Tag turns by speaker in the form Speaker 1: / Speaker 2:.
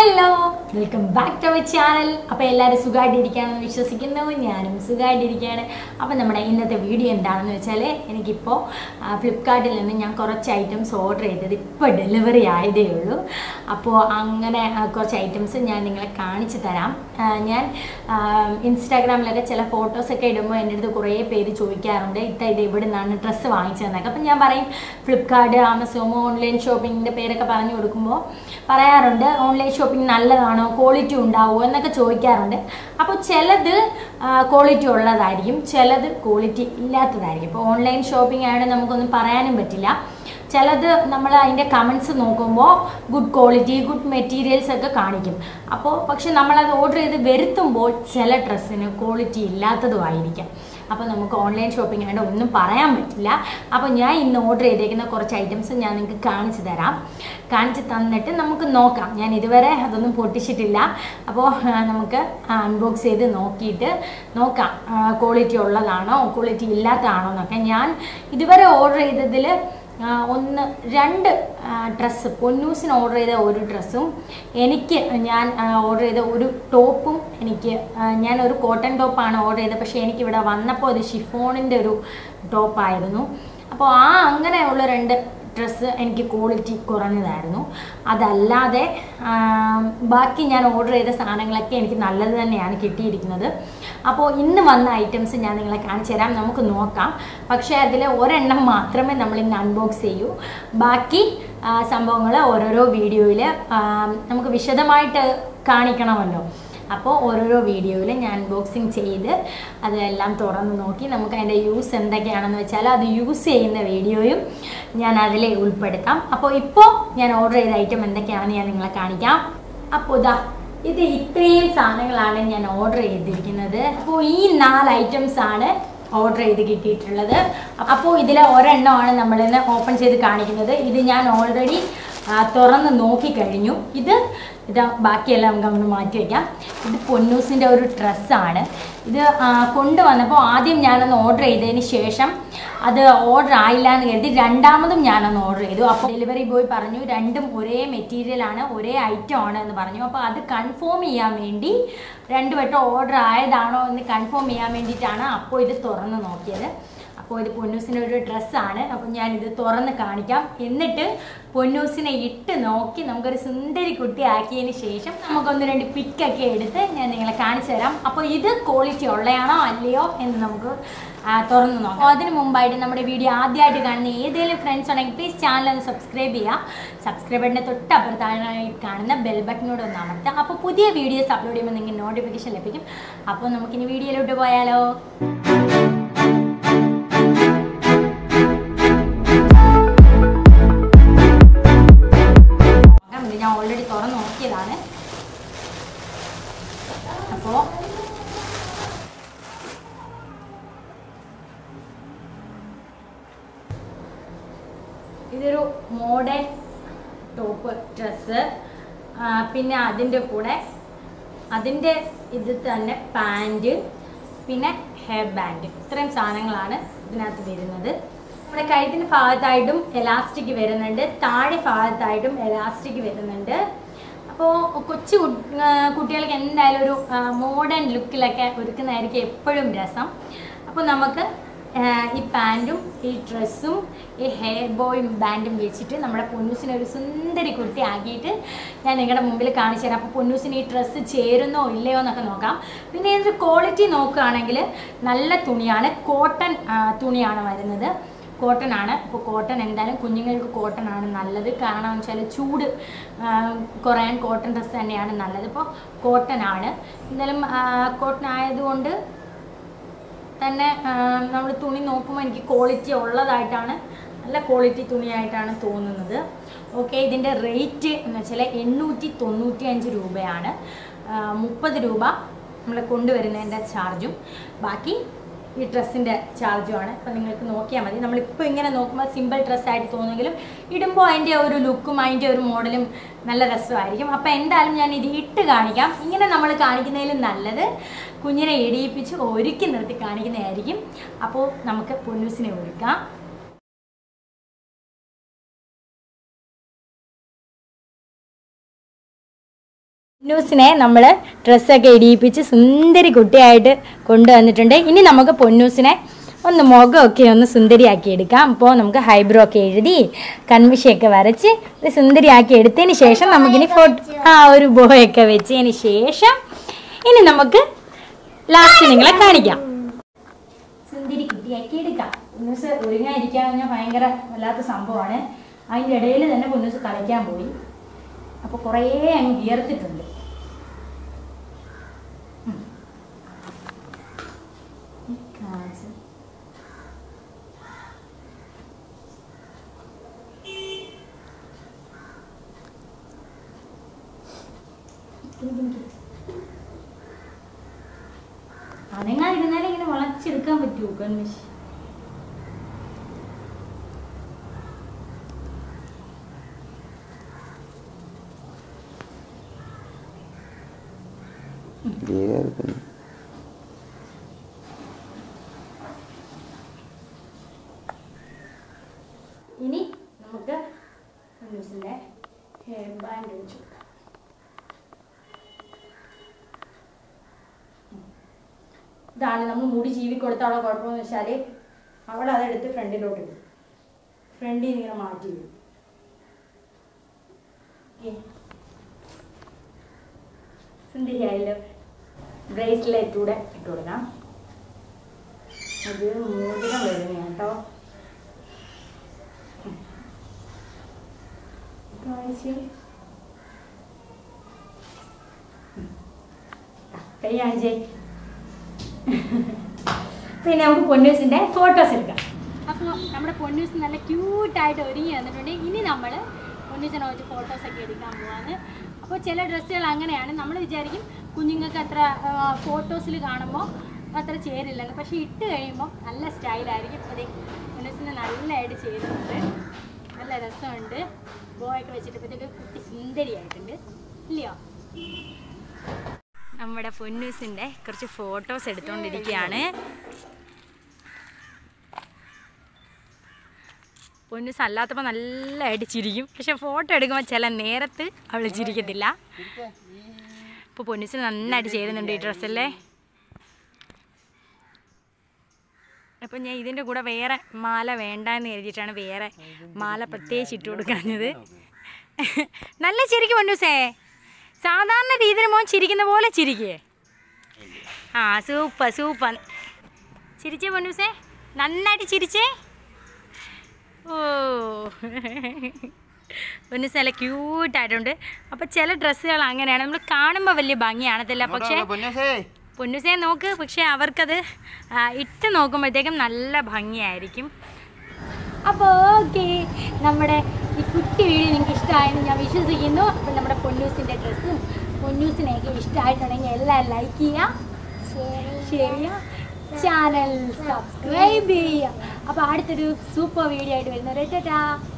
Speaker 1: Hello welcome back to our channel. അപ്പോൾ എല്ലാവരും സുഖമായിട്ടിരിക്കുകയാണെന്ന് വിശ്വസിക്കുന്നു. ഞാനും സുഖമായിട്ടിരിക്കുകയാണ്. അപ്പോൾ നമ്മുടെ ഇന്നത്തെ വീഡിയോ എന്താണെന്ന് വെച്ചാൽ, എനിക്കിപ്പോൾ ഫ്ലിപ്കാർട്ടിൽ നിന്ന് ഞാൻ കുറച്ച് ഐറ്റംസ് ഓർഡർ ചെയ്തത് ഇപ്പോൾ ഡെലിവറി ആയതേ ഉള്ളൂ. അപ്പോൾ അങ്ങനെ കുറച്ച് ഐറ്റംസ് ഞാൻ നിങ്ങളെ കാണിച്ചു തരാം. ഞാൻ ഇൻസ്റ്റാഗ്രാമിലൊക്കെ ചില ഫോട്ടോസൊക്കെ ഇടുമ്പോൾ എൻ്റെ അടുത്ത് കുറേ പേര് ചോദിക്കാറുണ്ട്, ഇത് എവിടെ നിന്നാണ് ഡ്രസ്സ് വാങ്ങിച്ചതെന്നൊക്കെ. അപ്പം ഞാൻ പറയും ഫ്ലിപ്കാർട്ട്, ആമസോമോ, ഓൺലൈൻ ഷോപ്പിങ്ങിൻ്റെ പേരൊക്കെ പറഞ്ഞു കൊടുക്കുമ്പോൾ പറയാറുണ്ട് ഓൺലൈൻ ഷോപ്പിംഗ് നല്ലതാണോ, ക്വാളിറ്റി ഉണ്ടാവുമോ എന്നൊക്കെ ചോദിക്കാറുണ്ട്. അപ്പോൾ ചിലത് ക്വാളിറ്റി ഉള്ളതായിരിക്കും, ചിലത് ക്വാളിറ്റി ഇല്ലാത്തതായിരിക്കും. ഇപ്പോൾ ഓൺലൈൻ ഷോപ്പിംഗ് ആയതുകൊണ്ട് നമുക്കൊന്നും പറയാനും പറ്റില്ല. ചിലത് നമ്മൾ അതിൻ്റെ കമൻസ് നോക്കുമ്പോൾ ഗുഡ് ക്വാളിറ്റി, ഗുഡ് മെറ്റീരിയൽസ് ഒക്കെ കാണിക്കും. അപ്പോൾ പക്ഷെ നമ്മളത് ഓർഡർ ചെയ്ത് വരുത്തുമ്പോൾ ചില ഡ്രസ്സിന് ക്വാളിറ്റി ഇല്ലാത്തതുമായിരിക്കാം. അപ്പോൾ നമുക്ക് ഓൺലൈൻ ഷോപ്പിംഗ് ആയതുകൊണ്ട് ഒന്നും പറയാൻ പറ്റില്ല. അപ്പോൾ ഞാൻ ഇന്ന് ഓർഡർ ചെയ്തേക്കുന്ന കുറച്ച് ഐറ്റംസ് ഞാൻ നിങ്ങൾക്ക് കാണിച്ചു തരാം. കാണിച്ച് തന്നിട്ട് നമുക്ക് നോക്കാം. ഞാൻ ഇതുവരെ അതൊന്നും പൊട്ടിച്ചിട്ടില്ല. അപ്പോൾ നമുക്ക് അൺബോക്സ് ചെയ്ത് നോക്കിയിട്ട് നോക്കാം ക്വാളിറ്റി ഉള്ളതാണോ ക്വാളിറ്റി ഇല്ലാത്തതാണോ എന്നൊക്കെ. ഞാൻ ഇതുവരെ ഓർഡർ ചെയ്തതിൽ രണ്ട് ഡ്രസ്സ്, പൊന്നൂസിന് ഓർഡർ ചെയ്ത ഒരു ഡ്രസ്സും ഞാൻ ഓർഡർ ചെയ്ത ഒരു ടോപ്പും, ഞാനൊരു കോട്ടൺ ടോപ്പാണ് ഓർഡർ ചെയ്തത്. പക്ഷേ എനിക്കിവിടെ വന്നപ്പോൾ അത് ഷിഫോണിൻ്റെ ഒരു ടോപ്പായിരുന്നു. അപ്പോൾ അങ്ങനെയുള്ള രണ്ട് ഡ്രസ്സ് എനിക്ക് ക്വാളിറ്റി കുറഞ്ഞതായിരുന്നു. അതല്ലാതെ ബാക്കി ഞാൻ ഓർഡർ ചെയ്ത സാധനങ്ങളൊക്കെ എനിക്ക് നല്ലത് തന്നെയാണ് കിട്ടിയിരിക്കുന്നത്. അപ്പോൾ ഇന്ന് വന്ന ഐറ്റംസ് ഞാൻ നിങ്ങളെ കാണിച്ചു തരാം, നമുക്ക് നോക്കാം. പക്ഷേ അതിൽ ഒരെണ്ണം മാത്രമേ നമ്മൾ ഇന്ന് അൺബോക്സ് ചെയ്യൂ. ബാക്കി സംഭവങ്ങൾ ഓരോരോ വീഡിയോയിൽ നമുക്ക് വിശദമായിട്ട് കാണിക്കണമല്ലോ. അപ്പോൾ ഓരോരോ വീഡിയോയിൽ ഞാൻ അൺബോക്സിങ് ചെയ്ത് അതെല്ലാം തുറന്ന് നോക്കി നമുക്ക് അതിൻ്റെ യൂസ് എന്തൊക്കെയാണെന്ന് വെച്ചാൽ അത് യൂസ് ചെയ്യുന്ന വീഡിയോയും ഞാൻ അതിൽ ഉൾപ്പെടുത്താം. അപ്പോൾ ഇപ്പോൾ ഞാൻ ഓർഡർ ചെയ്ത ഐറ്റം എന്തൊക്കെയാണെന്ന് ഞാൻ നിങ്ങളെ കാണിക്കാം. അപ്പോൾ ഇത് ഇത്രയും സാധനങ്ങളാണ് ഞാൻ ഓർഡർ ചെയ്തിരിക്കുന്നത്. അപ്പോൾ ഈ 4 ഐറ്റംസ് ആണ് ഓർഡർ ചെയ്ത് കിട്ടിയിട്ടുള്ളത്. അപ്പോൾ ഇതിലെ ഒരെണ്ണമാണ് നമ്മളിന്ന് ഓപ്പൺ ചെയ്ത് കാണിക്കുന്നത്. ഇത് ഞാൻ ഓൾറെഡി തുറന്ന് നോക്കിക്കഴിഞ്ഞു. ബാക്കിയെല്ലാം നമുക്ക് അങ്ങോട്ട് മാറ്റി വയ്ക്കാം. ഇത് പൊന്നൂസിൻ്റെ ഒരു ഡ്രസ്സാണ്. ഇത് കൊണ്ടുവന്നപ്പോൾ ആദ്യം ഞാനൊന്ന് ഓർഡർ ചെയ്തതിന് ശേഷം അത് ഓർഡർ ആയില്ല എന്ന് കരുതി രണ്ടാമതും ഞാനൊന്ന് ഓർഡർ ചെയ്തു. അപ്പോൾ ഡെലിവറി ബോയ് പറഞ്ഞു രണ്ടും ഒരേ മെറ്റീരിയലാണ്, ഒരേ ഐറ്റം ആണ് എന്ന് പറഞ്ഞു. അപ്പോൾ അത് കൺഫേം ചെയ്യാൻ വേണ്ടി, 2 വട്ടം ഓർഡർ ആയതാണോ എന്ന് കൺഫേം ചെയ്യാൻ വേണ്ടിയിട്ടാണ് അപ്പോൾ ഇത് തുറന്ന് നോക്കിയത്. അപ്പോൾ ഇത് പൊന്നൂസിൻ്റെ ഒരു ഡ്രസ്സാണ്. അപ്പോൾ ഞാനിത് തുറന്ന് കാണിക്കാം. എന്നിട്ട് പൊന്നൂസിനെ ഇട്ട് നോക്കി നമുക്കൊരു സുന്ദരി കുട്ടി ആക്കിയതിന് ശേഷം നമുക്കൊന്ന് 2 പിക്കൊക്കെ എടുത്ത് ഞാൻ നിങ്ങളെ കാണിച്ചു തരാം. അപ്പോൾ ഇത് ക്വാളിറ്റി ഉള്ളതാണോ അല്ലയോ എന്ന് നമുക്ക് തുറന്ന് നോക്കാം. അപ്പോൾ അതിന് മുമ്പായിട്ട് നമ്മുടെ വീഡിയോ ആദ്യമായിട്ട് കാണുന്ന ഏതെങ്കിലും ഫ്രണ്ട്സ് ഉണ്ടെങ്കിൽ പ്ലീസ് ചാനൽ ഒന്ന് സബ്സ്ക്രൈബ് ചെയ്യുക. സബ്സ്ക്രൈബ് ബട്ടൻ്റെ തൊട്ടപ്പുറത്തായി കാണുന്ന ബെൽ ബട്ടനോട് ഒന്ന് അമർത്തുക. അപ്പോൾ പുതിയ വീഡിയോസ് അപ്ലോഡ് ചെയ്യുമ്പോൾ നിങ്ങൾക്ക് നോട്ടിഫിക്കേഷൻ ലഭിക്കും. അപ്പോൾ നമുക്കിനി വീഡിയോയിലോട്ട് പോയാലോ. ഞാൻ ഓൾറെഡി തുറന്ന് നോക്കിയതാണ്. അപ്പോൾ ഇതൊരു മോഡേൺ ടോപ്പ് ഡ്രസ്സ്, പിന്നെ അതിൻ്റെ കൂടെ അതിൻ്റെ ഇത് തന്നെ പാൻറ്റ്, പിന്നെ ഹെയർ ബാൻഡ്, ഇത്രയും സാധനങ്ങളാണ് ഇതിനകത്ത് വരുന്നത്. നമ്മുടെ കഴുത്തിൻ്റെ ഭാഗത്തായിട്ടും എലാസ്റ്റിക് വരുന്നുണ്ട്, താഴെ ഭാഗത്തായിട്ടും എലാസ്റ്റിക് വരുന്നുണ്ട്. അപ്പോൾ കൊച്ചു കുട്ടികൾക്ക് എന്തായാലും ഒരു മോഡേൺ ലുക്കിലൊക്കെ ഒരുക്കുന്നതായിരിക്കും എപ്പോഴും രസം. അപ്പോൾ നമുക്ക് ഈ പാൻറ്റും ഈ ഡ്രസ്സും ഈ ഹെയർ ബോയും ബാൻഡും വെച്ചിട്ട് നമ്മുടെ പൊന്നൂസിനെ ഒരു സുന്ദരി കുട്ടി ആക്കിയിട്ട് ഞാൻ നിങ്ങളുടെ മുമ്പിൽ കാണിച്ചു തരാം. അപ്പോൾ പൊന്നൂസിന് ഈ ഡ്രസ്സ് ചേരുന്നോ ഇല്ലയോ എന്നൊക്കെ നോക്കാം. പിന്നെ ഇതിൻ്റെ ക്വാളിറ്റി നോക്കുകയാണെങ്കിൽ നല്ല തുണിയാണ്, കോട്ടൺ തുണിയാണ് വരുന്നത്, കോട്ടൺ ആണ്. അപ്പോൾ കോട്ടൺ എന്തായാലും കുഞ്ഞുങ്ങൾക്ക് കോട്ടൺ ആണ് നല്ലത്. കാരണം എന്ന് വെച്ചാൽ ചൂട് കുറയാൻ കോട്ടൺ ഡ്രസ്സ് തന്നെയാണ് നല്ലത്. ഇപ്പോൾ കോട്ടൺ ആണ് എന്തായാലും. കോട്ടൺ ആയതുകൊണ്ട് തന്നെ നമ്മൾ തുണി നോക്കുമ്പോൾ എനിക്ക് ക്വാളിറ്റി ഉള്ളതായിട്ടാണ്, നല്ല ക്വാളിറ്റി തുണിയായിട്ടാണ് തോന്നുന്നത്. ഓക്കെ, ഇതിൻ്റെ റേറ്റ് എന്ന് വെച്ചാൽ 895 രൂപയാണ്. 30 രൂപ നമ്മൾ കൊണ്ടുവരുന്നതിൻ്റെ ചാർജും ബാക്കി ഈ ഡ്രസ്സിൻ്റെ ചാർജുമാണ്. അപ്പോൾ നിങ്ങൾക്ക് നോക്കിയാൽ മതി. നമ്മളിപ്പോൾ ഇങ്ങനെ നോക്കുമ്പോൾ സിമ്പിൾ ഡ്രസ്സായിട്ട് തോന്നുമെങ്കിലും ഇടുമ്പോൾ അതിൻ്റെ ഒരു ലുക്കും അതിൻ്റെ ഒരു മോഡലും നല്ല രസമായിരിക്കും. അപ്പോൾ എന്തായാലും ഞാൻ ഇത് ഇട്ട് കാണിക്കാം. ഇങ്ങനെ നമ്മൾ കാണിക്കുന്നതിലും നല്ലത് കുഞ്ഞിനെ ഇടിയിപ്പിച്ച് ഒരുക്കി നിർത്തി കാണിക്കുന്നതായിരിക്കും. അപ്പോൾ നമുക്ക് പൊന്നൂസിനെ ഒരുക്കാം. പൊന്നൂസിനെ നമ്മൾ ഡ്രസ്സൊക്കെ ഇടിയിപ്പിച്ച് സുന്ദരി കുട്ടിയായിട്ട് കൊണ്ടുവന്നിട്ടുണ്ട്. ഇനി നമുക്ക് പൊന്നൂസിനെ ഒന്ന് മുഖമൊക്കെ ഒന്ന് സുന്ദരിയാക്കി എടുക്കാം. അപ്പോൾ നമുക്ക് ഹൈബ്രോ ഒക്കെ എഴുതി കൺമിഷയൊക്കെ വരച്ച് ഒരു സുന്ദരിയാക്കി എടുത്തതിന് ശേഷം നമുക്കിനി ഒരു ബോയൊക്കെ വെച്ചതിന് ശേഷം ഇനി നമുക്ക് ലാസ്റ്റ് നിങ്ങളെ കാണിക്കാം. സുന്ദരി കുട്ടിയാക്കി എടുക്കാം. പൊന്നൂസ് ഒരുങ്ങാതിരിക്കാന്ന് പറഞ്ഞാൽ ഭയങ്കര വല്ലാത്ത സംഭവമാണ്. അതിൻ്റെ ഇടയിൽ തന്നെ പൊന്നൂസ് കളിക്കാൻ പോയി. അപ്പോൾ കുറേ അങ്ങ് വിയർത്തിട്ടുണ്ട്. അനങ്ങാതിരുന്നാലും ഇങ്ങനെ വളച്ചെടുക്കാൻ പറ്റുമോ കൺമിഷ്? ഇനി നമുക്ക് കൺമിഷിന്റെ ഹെയർ ബാൻഡ് വെച്ചു. ഇതാണ് നമ്മൾ മുടി ചീവി കൊടുത്താലുള്ള കുഴപ്പമെന്ന് വെച്ചാൽ അവൾ അതെടുത്ത് ഫ്രണ്ടിലോട്ട് ഇടും. ഫ്രണ്ടിൽ നിന്ന് ഇങ്ങനെ മാറ്റി വിടും. സുന്ദരിയായല്ലോ. ബ്രേസ്ലെറ്റ് കൂടെ ഇട്ട് കൊടുക്കാം. അത് മോതിരം വരുന്ന കേട്ടോ. കൈ കാണിച്ചേ. പിന്നെ നമുക്ക് പൊന്നൂസിൻ്റെ ഫോട്ടോസ് എടുക്കാം. അപ്പോൾ നമ്മുടെ പൊന്നൂസ് നല്ല ക്യൂട്ടായിട്ട് ഒരുങ്ങി വന്നിട്ടുണ്ട്. ഇനി നമ്മൾ പൊന്നൂസിനെ വെച്ച് ഫോട്ടോസൊക്കെ എടുക്കാൻ പോവാണ്. അപ്പോൾ ചില ഡ്രസ്സുകൾ അങ്ങനെയാണ്. നമ്മൾ വിചാരിക്കും കുഞ്ഞുങ്ങൾക്ക് അത്ര ഫോട്ടോസിൽ കാണുമ്പോൾ അത്ര ചേരില്ലെന്ന്. പക്ഷേ ഇട്ട് കഴിയുമ്പോൾ നല്ല സ്റ്റൈലായിരിക്കും. അപ്പോൾ പൊന്നൂസിന് നല്ലതായിട്ട് ചേരുന്നുണ്ട്. നല്ല രസമുണ്ട്. ബോയൊക്കെ വെച്ചിട്ടപ്പോഴത്തേക്ക് കുട്ടി സുന്ദരിയായിട്ടുണ്ട് ഇല്ലയോ? നമ്മുടെ പൊന്നൂസിൻ്റെ കുറച്ച് ഫോട്ടോസ് എടുത്തുകൊണ്ടിരിക്കുകയാണ്. പൊന്നൂസ് അല്ലാത്തപ്പോൾ നല്ലതായിട്ട് ചിരിക്കും. പക്ഷെ ഫോട്ടോ എടുക്കുമ്പോൾ ചില നേരത്ത് അവൾ ചിരിക്കത്തില്ല. ഇപ്പോൾ പൊന്നൂസിന് നന്നായിട്ട് ചേരുന്നുണ്ട് ഈ ഡ്രസ്സല്ലേ. അപ്പം ഞാൻ ഇതിൻ്റെ കൂടെ വേറെ മാല വേണ്ടെന്ന് എഴുതിയിട്ടാണ് വേറെ മാല പ്രത്യേകിച്ച് ഇട്ട് കൊടുക്കാഞ്ഞത്. നല്ല ചിരിക്കും പൊന്നൂസേ. സാധാരണ രീതിയിൽ മോൻ ചിരിക്കുന്ന പോലെ ചിരിക്കേ. Super super. ചിരിച്ചേ പൊന്നൂസേ, നന്നായിട്ട് ചിരിച്ചേ. ഓ പൊന്നൂസ് നല്ല ക്യൂട്ടായിട്ടുണ്ട്. അപ്പോൾ ചില ഡ്രസ്സുകൾ അങ്ങനെയാണ്, നമ്മൾ കാണുമ്പോൾ വലിയ ഭംഗി കാണത്തില്ല. പക്ഷേ പൊന്നൂസേ നോക്ക്, പക്ഷേ അവർക്കത് ഇട്ട് നോക്കുമ്പോഴത്തേക്കും നല്ല ഭംഗിയായിരിക്കും. അപ്പോൾ ഓക്കെ, നമ്മുടെ ഈ കുട്ടി വീഡിയോ നിങ്ങൾക്ക് ഇഷ്ടമായെന്ന് ഞാൻ വിശ്വസിക്കുന്നു. അപ്പോൾ നമ്മുടെ പൊന്നൂസിൻ്റെ ഡ്രസ്സും പൊന്നൂസിനെയൊക്കെ ഇഷ്ടമായിട്ടുണ്ടെങ്കിൽ എല്ലാവരും ലൈക്ക് ചെയ്യുക, ഷെയർ ചെയ്യുക, ചാനൽ സബ്സ്ക്രൈബ് ചെയ്യുക. അപ്പോൾ അടുത്തൊരു സൂപ്പർ വീഡിയോ ആയിട്ട് വരുന്നവരെ ടാറ്റാ.